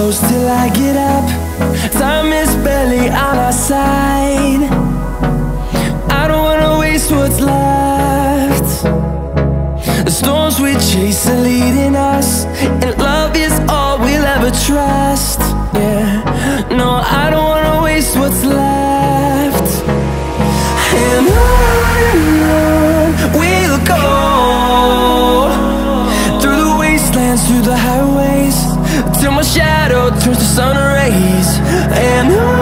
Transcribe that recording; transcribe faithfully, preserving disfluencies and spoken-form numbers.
close till I get up. Time is barely on our side. I don't wanna waste what's left. The storms we chase are leading us, and love is all we'll ever trust. Yeah, no, I don't wanna waste what's left. And on and on we'll go, through the wastelands, through the highways, till my shadow turns to sun rays. And on